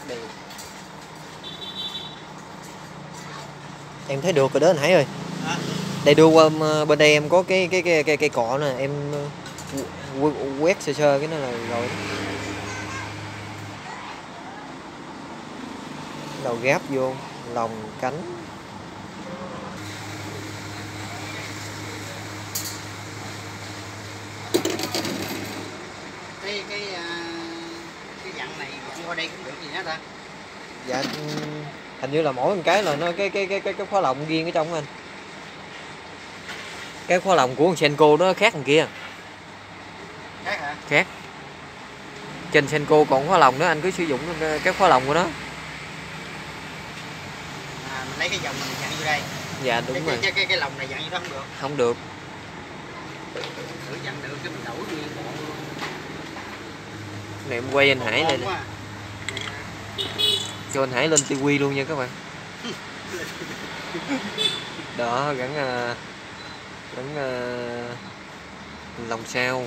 Đây. Em thấy được rồi đó anh Hải ơi. Hả? Đây đưa qua bên đây em có cái cọ nè, em quét sơ sơ cái nó là rồi. Đầu gáp vô, lòng cánh. Cái dặn này dặn qua đây cũng được gì nữa ta? Dạ hình như là mỗi một cái là nó cái khóa lồng riêng ở trong anh. Cái khóa lồng của Senko nó khác thằng kia. Khác hả? Khác. Trên Senko còn khóa lồng đó anh cứ sử dụng cái khóa lồng của nó. À, mình lấy cái dòng mình dặn vô đây. Dạ đúng rồi. Cái lồng này dặn vô đó không được. Không được. Thử dặn được cái mình đổi nguyên bộ luôn. Này em quay anh Hải đây nè. Cho anh Hải lên tivi luôn nha các bạn. Đó gắn lòng sao.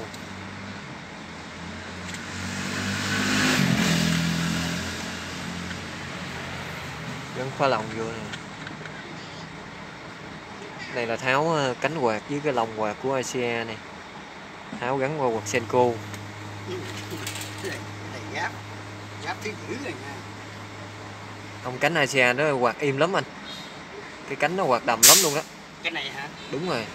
Gắn khóa lồng vô này. Này là tháo cánh quạt với cái lồng quạt của Asia này. Tháo gắn qua quạt Senko. Này giáp thứ dữ rồi nha. Ông cánh Asia nó quạt im lắm anh. Cái cánh nó quạt đầm lắm luôn đó. Cái này hả? Đúng rồi.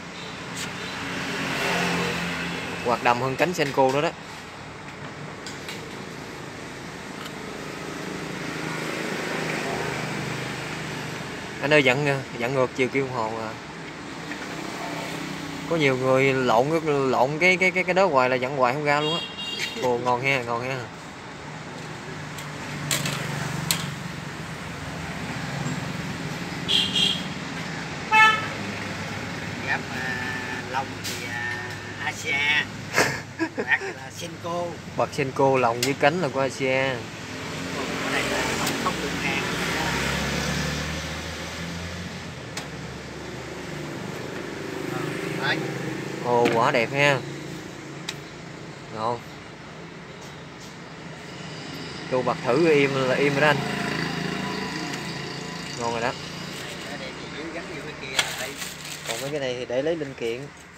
Quạt đầm hơn cánh Senko nữa đó. Anh ơi dặn ngược chiều kim đồng hồ à. Có nhiều người lộn cái đó hoài là dặn hoài không ra luôn á. Ồ ngon ha, ngon ha. Giáp lồng thì Asia. Bạc là Senko. Bật Senko lồng với cánh là của Asia. Ở đây là không đường hàng. Rồi. Ồ quả đẹp ha. Ngon. Tôi bật thử im là im rồi đó anh. Ngon rồi đó. Còn mấy cái này thì để lấy linh kiện.